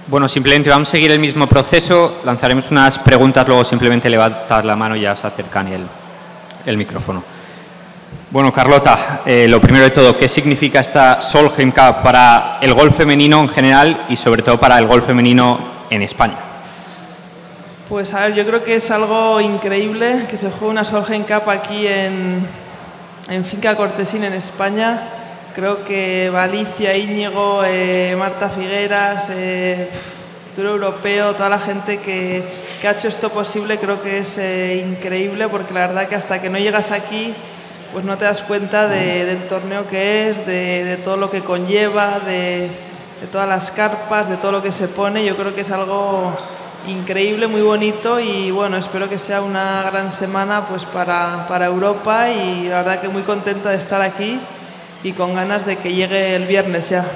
Bueno, simplemente vamos a seguir el mismo proceso, lanzaremos unas preguntas, luego simplemente levantar la mano y ya se acercan el micrófono. Bueno, Carlota, lo primero de todo, ¿qué significa esta Solheim Cup para el golf femenino en general y sobre todo para el golf femenino en España? Pues a ver, yo creo que es algo increíble que se juegue una Solheim Cup aquí en Finca Cortesín, en España. Creo que Valicia, Íñigo, Marta Figueras, Tour Europeo, toda la gente que ha hecho esto posible, creo que es increíble, porque la verdad que hasta que no llegas aquí pues no te das cuenta del torneo que es, de todo lo que conlleva, de todas las carpas, de todo lo que se pone. Yo creo que es algo increíble, muy bonito, y bueno, espero que sea una gran semana pues para Europa, y la verdad que muy contenta de estar aquí y con ganas de que llegue el viernes ya.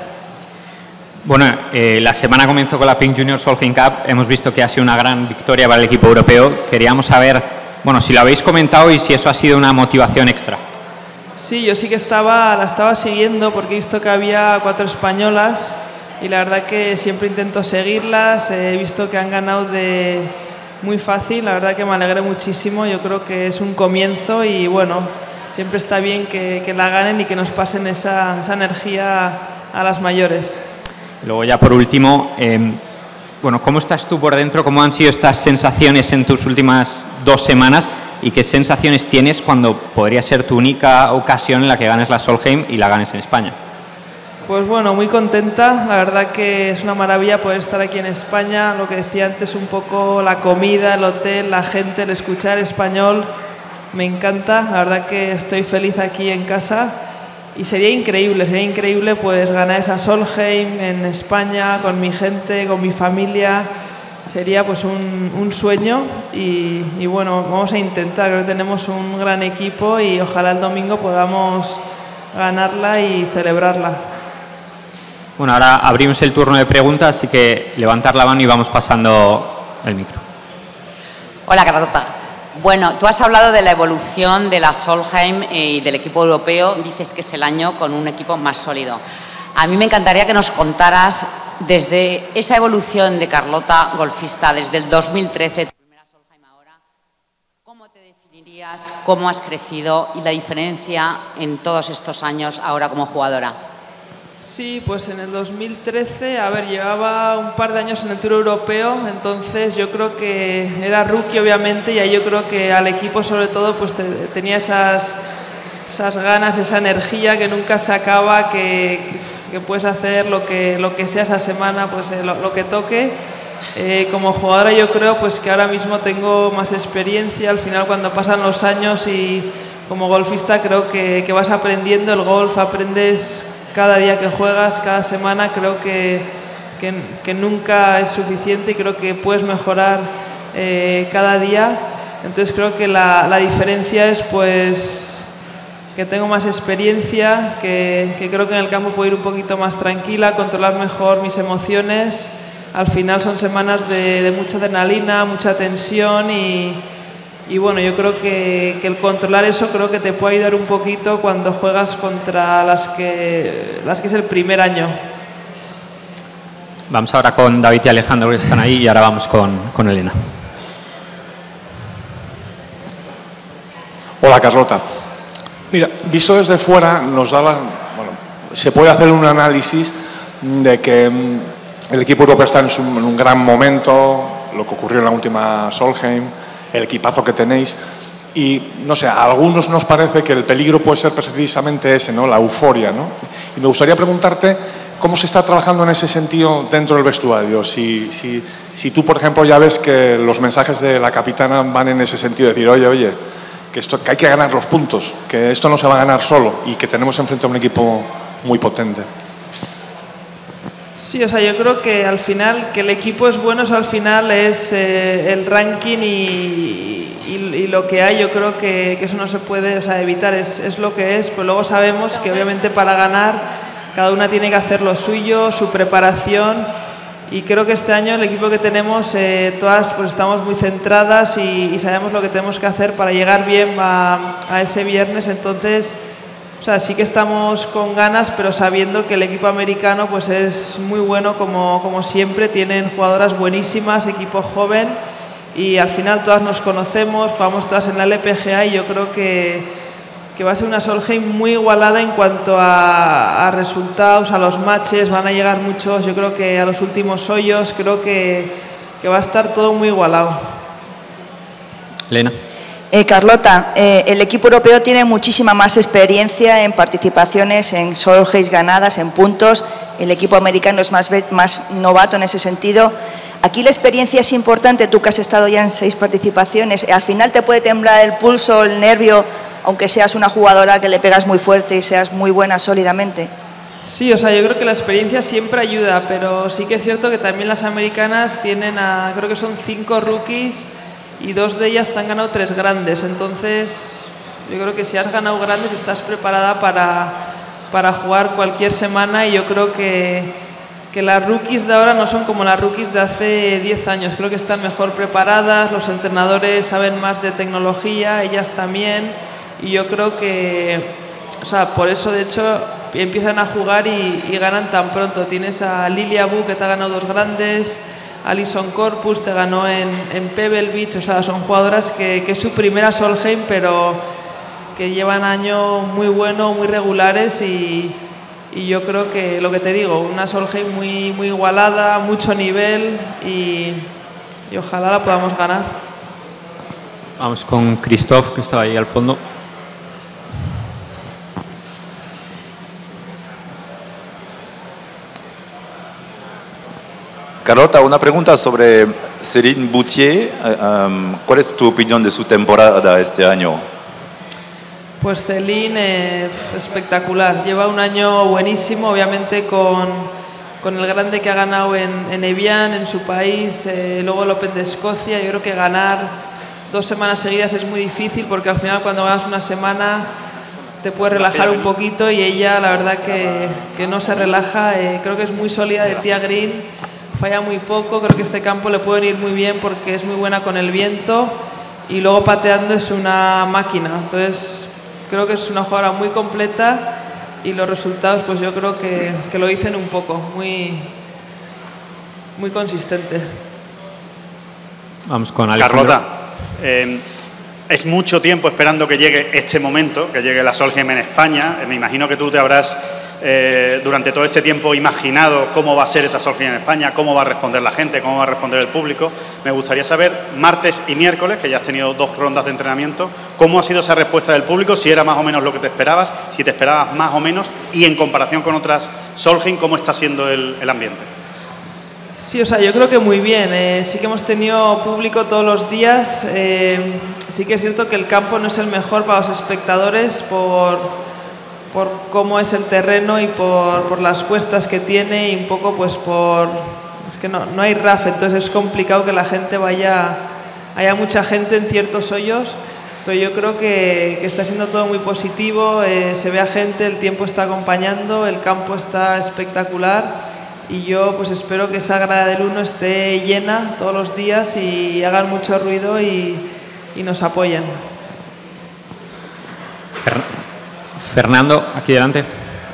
Bueno, la semana comenzó con la Pink Junior Solheim Cup. Hemos visto que ha sido una gran victoria para el equipo europeo. Queríamos saber, bueno, si lo habéis comentado y si eso ha sido una motivación extra. Sí, yo sí que la estaba siguiendo, porque he visto que había 4 españolas y la verdad que siempre intento seguirlas. He visto que han ganado muy fácil, la verdad que me alegré muchísimo. Yo creo que es un comienzo y bueno, siempre está bien que la ganen y que nos pasen esa energía a las mayores. Luego ya por último, bueno, ¿cómo estás tú por dentro? ¿Cómo han sido estas sensaciones en tus últimas 2 semanas? ¿Y qué sensaciones tienes cuando podría ser tu única ocasión en la que ganes la Solheim y la ganes en España? Pues bueno, muy contenta. La verdad que es una maravilla poder estar aquí en España. Lo que decía antes, un poco la comida, el hotel, la gente, el escuchar español. Me encanta, la verdad que estoy feliz aquí en casa y sería increíble pues ganar esa Solheim en España con mi gente, con mi familia. Sería pues un sueño y bueno, vamos a intentar. Creo que tenemos un gran equipo y ojalá el domingo podamos ganarla y celebrarla. Bueno, ahora abrimos el turno de preguntas, así que levantar la mano y vamos pasando el micro. Hola, Carlota. Bueno, tú has hablado de la evolución de la Solheim y del equipo europeo. Dices que es el año con un equipo más sólido. A mí me encantaría que nos contaras desde esa evolución de Carlota golfista, desde el 2013, tu primera Solheim ahora, ¿cómo te definirías, cómo has crecido y la diferencia en todos estos años ahora como jugadora? Sí, pues en el 2013, a ver, llevaba un par de años en el Tour Europeo, entonces yo creo que era rookie obviamente, y ahí yo creo que al equipo sobre todo pues tenía esas ganas, esa energía que nunca se acaba, que puedes hacer lo que sea esa semana, pues lo que toque. Como jugadora yo creo pues que ahora mismo tengo más experiencia. Al final, cuando pasan los años y como golfista, creo que vas aprendiendo el golf, aprendes cada día que juegas, cada semana. Creo que nunca es suficiente y creo que puedes mejorar cada día. Entonces creo que la diferencia es pues que tengo más experiencia, que creo que en el campo puedo ir un poquito más tranquila, controlar mejor mis emociones. Al final son semanas de mucha adrenalina, mucha tensión y bueno, yo creo que el controlar eso creo que te puede ayudar un poquito cuando juegas contra las que es el primer año. Vamos ahora con David y Alejandro, que están ahí, y ahora vamos con Elena. Hola, Carlota. Mira, visto desde fuera nos da se puede hacer un análisis de que el equipo europeo está en un gran momento, lo que ocurrió en la última Solheim, el equipazo que tenéis, y no sé, a algunos nos parece que el peligro puede ser precisamente ese, ¿no? La euforia, ¿no? Y me gustaría preguntarte cómo se está trabajando en ese sentido dentro del vestuario. Si tú, por ejemplo, ya ves que los mensajes de la capitana van en ese sentido, de decir, oye, que hay que ganar los puntos, que esto no se va a ganar solo y que tenemos enfrente a un equipo muy potente. Sí, o sea, yo creo que al final, que el equipo es bueno, eso al final es el ranking y lo que hay. Yo creo que eso no se puede, o sea, evitar, es lo que es. Pues luego sabemos que obviamente para ganar cada una tiene que hacer lo suyo, su preparación, y creo que este año el equipo que tenemos, todas pues estamos muy centradas y sabemos lo que tenemos que hacer para llegar bien a ese viernes. Entonces O sea, sí que estamos con ganas, pero sabiendo que el equipo americano pues es muy bueno como siempre, tienen jugadoras buenísimas, equipo joven y al final todas nos conocemos, jugamos todas en la LPGA y yo creo que va a ser una Solheim muy igualada en cuanto a resultados, a los matches, van a llegar muchos, yo creo que a los últimos hoyos, creo que va a estar todo muy igualado. Elena. Carlota, el equipo europeo tiene muchísima más experiencia en participaciones, en Solheims ganadas, en puntos. El equipo americano es más novato en ese sentido. Aquí la experiencia es importante, tú que has estado ya en 6 participaciones. Al final te puede temblar el pulso, el nervio, aunque seas una jugadora que le pegas muy fuerte y seas muy buena sólidamente. Sí, o sea, yo creo que la experiencia siempre ayuda, pero sí que es cierto que también las americanas tienen creo que son 5 rookies y 2 de ellas te han ganado 3 grandes, entonces yo creo que si has ganado grandes estás preparada para jugar cualquier semana y yo creo que las rookies de ahora no son como las rookies de hace 10 años, creo que están mejor preparadas, los entrenadores saben más de tecnología, ellas también y yo creo que, o sea, por eso de hecho empiezan a jugar y ganan tan pronto. Tienes a Lilia Bu que te ha ganado 2 grandes, Alison Corpus te ganó en Pebble Beach, o sea, son jugadoras que es su primera Solheim, pero que llevan años muy buenos, muy regulares y yo creo que, lo que te digo, una Solheim muy, muy igualada, mucho nivel y ojalá la podamos ganar. Vamos con Christoph, que estaba ahí al fondo. Carlota, una pregunta sobre Céline Boutier. ¿Cuál es tu opinión de su temporada este año? Pues Céline, espectacular. Lleva un año buenísimo, obviamente con el grande que ha ganado en Evian, en su país, luego el Open de Escocia. Yo creo que ganar 2 semanas seguidas es muy difícil porque al final cuando ganas una semana te puedes relajar un poquito y ella la verdad que no se relaja. Creo que es muy sólida de tía green. Falla muy poco, creo que este campo le puede ir muy bien porque es muy buena con el viento y luego pateando es una máquina, entonces creo que es una jugadora muy completa y los resultados pues yo creo que lo dicen un poco, muy consistente. Vamos con Alejandro. Carlota, es mucho tiempo esperando que llegue este momento, que llegue la Solheim en España. Me imagino que tú te habrás durante todo este tiempo imaginado cómo va a ser esa Solheim en España, cómo va a responder la gente, cómo va a responder el público. Me gustaría saber, martes y miércoles, que ya has tenido 2 rondas de entrenamiento, cómo ha sido esa respuesta del público, si era más o menos lo que te esperabas, si te esperabas más o menos, y en comparación con otras Solheim, ¿cómo está siendo el ambiente? Sí, o sea, yo creo que muy bien. Sí que hemos tenido público todos los días. Sí que es cierto que el campo no es el mejor para los espectadores por cómo es el terreno y por las cuestas que tiene y un poco pues es que no hay RAF, entonces es complicado que la gente haya mucha gente en ciertos hoyos, pero yo creo que está siendo todo muy positivo, se ve a gente, el tiempo está acompañando, el campo está espectacular y yo pues espero que esa grada del 1 esté llena todos los días y hagan mucho ruido y nos apoyen. Fernando, aquí delante.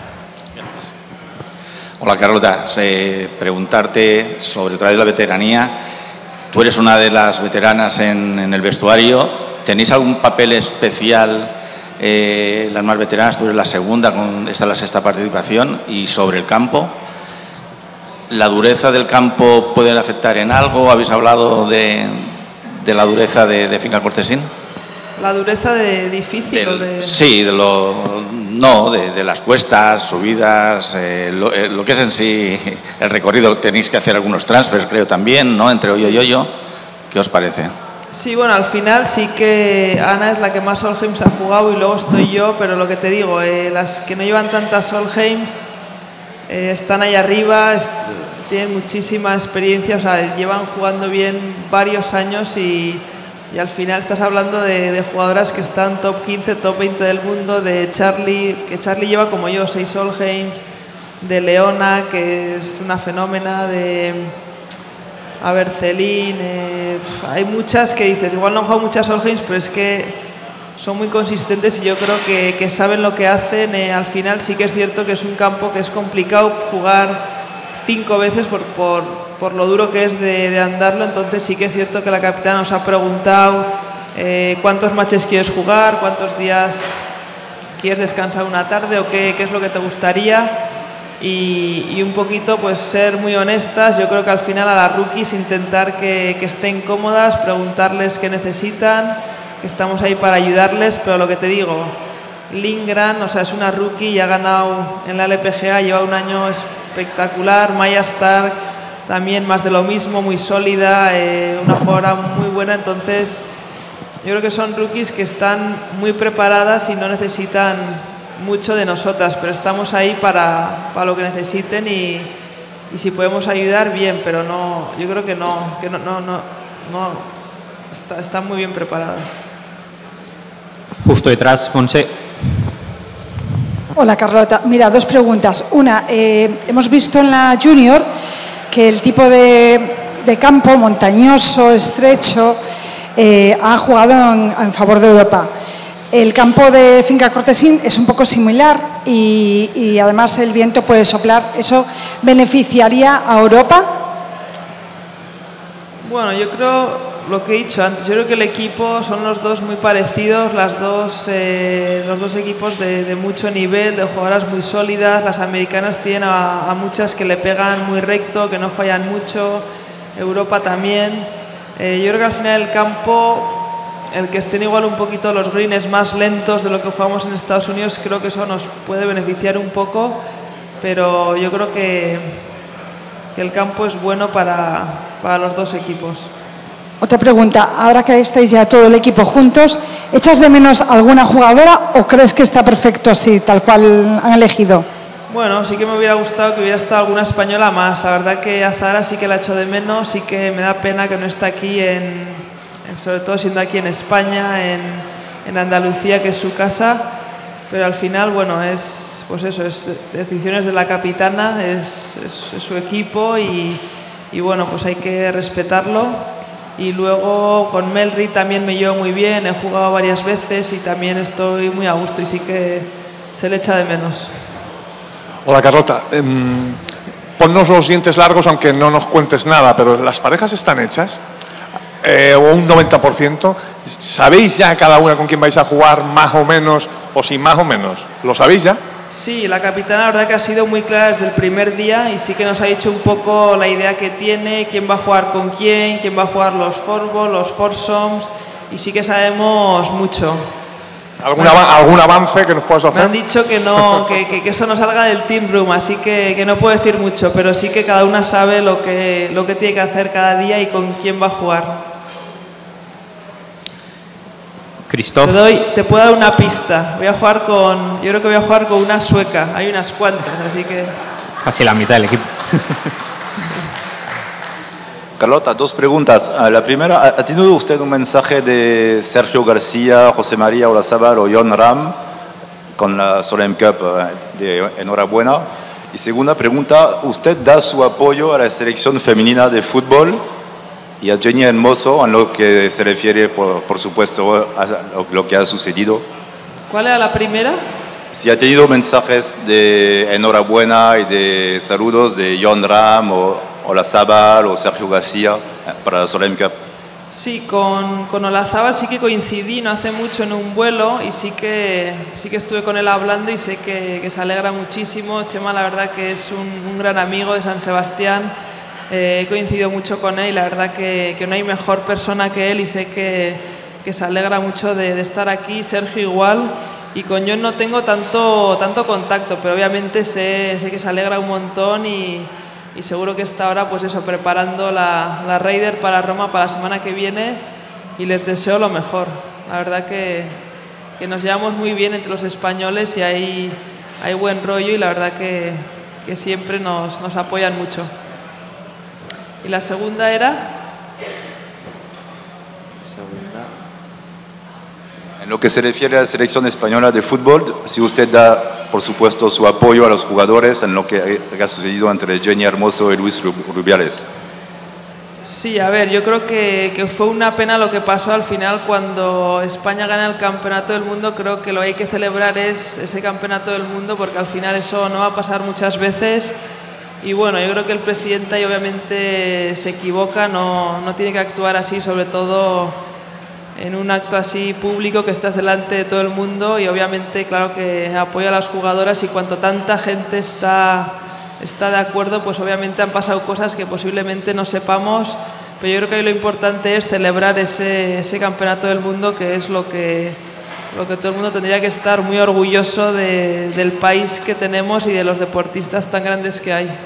Hola Carlota, preguntarte sobre otra vez la veteranía. Tú eres una de las veteranas en el vestuario. ¿Tenéis algún papel especial las más veteranas? Tú eres la segunda, esta es la 6ª participación. Y sobre el campo, ¿la dureza del campo puede afectar en algo? ¿Habéis hablado de la dureza de Finca Cortesín? ¿La dureza de difícil o de...? Sí, de las cuestas, subidas, lo que es en sí el recorrido. Tenéis que hacer algunos transfers, creo también, ¿no? Entre hoyo y hoyo. ¿Qué os parece? Sí, bueno, al final sí que Ana es la que más Solheims ha jugado y luego estoy yo, pero lo que te digo, las que no llevan tantas Solheims están ahí arriba, tienen muchísima experiencia, o sea, llevan jugando bien varios años y al final estás hablando de jugadoras que están top 15, top 20 del mundo, de Charlie, que Charlie lleva como yo 6 Solheims, de Leona, que es una fenómena, de Céline, hay muchas que dices, igual no han jugado muchas Solheims, pero es que son muy consistentes y yo creo que saben lo que hacen. Al final sí que es cierto que es un campo que es complicado jugar 5 veces por lo duro que es de andarlo, entonces sí que es cierto que la capitana nos ha preguntado cuántos matches quieres jugar, cuántos días quieres descansar una tarde o qué es lo que te gustaría. Y un poquito pues ser muy honestas. Yo creo que al final a las rookies intentar que estén cómodas, preguntarles qué necesitan, que estamos ahí para ayudarles, pero lo que te digo, Lindgren, o sea, es una rookie y ha ganado en la LPGA, lleva un año espectacular. Maya Stark también más de lo mismo, muy sólida, una jugadora muy buena, entonces yo creo que son rookies que están muy preparadas y no necesitan mucho de nosotras, pero estamos ahí para lo que necesiten y si podemos ayudar, bien, pero no, yo creo que no están muy bien preparadas. Justo detrás, Montse. Hola, Carlota. Mira, 2 preguntas. Una, hemos visto en la Junior que el tipo de campo montañoso, estrecho, ha jugado en favor de Europa. El campo de Finca Cortesín es un poco similar y además el viento puede soplar. ¿Eso beneficiaría a Europa? Bueno, yo creo lo que he dicho antes. Yo creo que el equipo son los dos muy parecidos, los dos equipos de mucho nivel, de jugadoras muy sólidas. Las americanas tienen a muchas que le pegan muy recto, que no fallan mucho. Europa también. Yo creo que al final el campo, el que estén igual un poquito los greens más lentos de lo que jugamos en Estados Unidos, creo que eso nos puede beneficiar un poco, pero yo creo que el campo es bueno para los dos equipos. Otra pregunta, ahora que estáis ya todo el equipo juntos, ¿echas de menos alguna jugadora o crees que está perfecto así, tal cual han elegido? Bueno, sí que me hubiera gustado que hubiera estado alguna española más. La verdad que a Zara sí que la echo de menos, sí que me da pena que no esté aquí, sobre todo siendo aquí en España, en Andalucía, que es su casa. Pero al final, bueno, es decisiones de la capitana, es su equipo y bueno, pues hay que respetarlo. Y luego con Melry también me llevo muy bien, he jugado varias veces y también estoy muy a gusto y sí que se le echa de menos. Hola, Carlota. Ponnos los dientes largos aunque no nos cuentes nada, pero ¿las parejas están hechas? O un 90%. ¿Sabéis ya cada una con quién vais a jugar más o menos o sin más o menos? ¿Lo sabéis ya? Sí, la capitana la verdad que ha sido muy clara desde el primer día y sí que nos ha dicho un poco la idea que tiene, quién va a jugar con quién va a jugar los fourballs, los foursomes y sí que sabemos mucho. ¿Algún avance que nos puedas hacer? Me han dicho que no, que eso no salga del team room, así que no puedo decir mucho, pero sí que cada una sabe lo que tiene que hacer cada día y con quién va a jugar. Christoph. Te puedo dar una pista. Yo creo que voy a jugar con una sueca. Hay unas cuantas, así que... Casi la mitad del equipo. Carlota, 2 preguntas. La primera, ¿ha tenido usted un mensaje de Sergio García, José María Olazábal o Jon Rahm con la Solheim Cup de enhorabuena? Y segunda pregunta, ¿usted da su apoyo a la selección femenina de fútbol y a Jenny Hermoso en lo que se refiere, por supuesto, a lo que ha sucedido? ¿Cuál era la primera? Si ha tenido mensajes de enhorabuena y de saludos de Jon Rahm o Olazábal o Sergio García para la Solheim Cup. Sí, con Olazábal sí que coincidí no hace mucho en un vuelo y sí que estuve con él hablando y sé que se alegra muchísimo. Chema la verdad que es un gran amigo de San Sebastián. He coincidido mucho con él y la verdad que no hay mejor persona que él y sé que se alegra mucho de estar aquí. Sergio igual, y con Jon no tengo tanto contacto, pero obviamente sé que se alegra un montón y seguro que está ahora pues eso, preparando la Raider para Roma para la semana que viene y les deseo lo mejor. La verdad que nos llevamos muy bien entre los españoles y hay buen rollo y la verdad que siempre nos apoyan mucho. Y la segunda era... En lo que se refiere a la selección española de fútbol, si usted da, por supuesto, su apoyo a los jugadores en lo que ha sucedido entre Jenny Hermoso y Luis Rubiales. Sí, a ver, yo creo que fue una pena lo que pasó al final cuando España gana el Campeonato del Mundo. Creo que lo que hay que celebrar es ese Campeonato del Mundo, porque al final eso no va a pasar muchas veces. Y bueno, yo creo que el presidente ahí obviamente se equivoca, no tiene que actuar así, sobre todo en un acto así público que estás delante de todo el mundo, y obviamente claro que apoya a las jugadoras, y cuanto tanta gente está de acuerdo, pues obviamente han pasado cosas que posiblemente no sepamos, pero yo creo que ahí lo importante es celebrar ese Campeonato del Mundo, que es lo que todo el mundo tendría que estar muy orgulloso del país que tenemos y de los deportistas tan grandes que hay.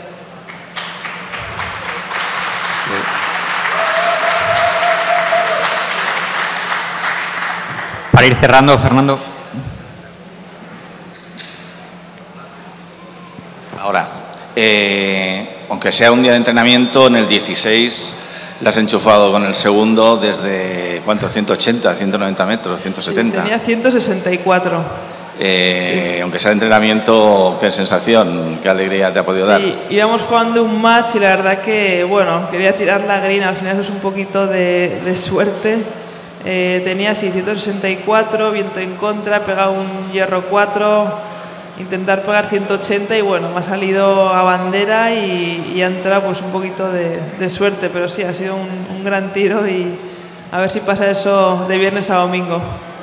Para ir cerrando, Fernando. Ahora, aunque sea un día de entrenamiento, en el 16 la has enchufado con el segundo desde, ¿cuánto? 180, 190 metros, 170. Sí, tenía 164. Sí. Aunque sea de entrenamiento, ¿qué sensación, qué alegría te ha podido dar? Sí, íbamos jugando un match y la verdad que, bueno, quería tirar la green, al final eso es un poquito de suerte. Tenía 164, viento en contra, he pegado un hierro 4, intentar pegar 180 y bueno, me ha salido a bandera y ha entrado pues un poquito de suerte, pero sí, ha sido un gran tiro, y a ver si pasa eso de viernes a domingo.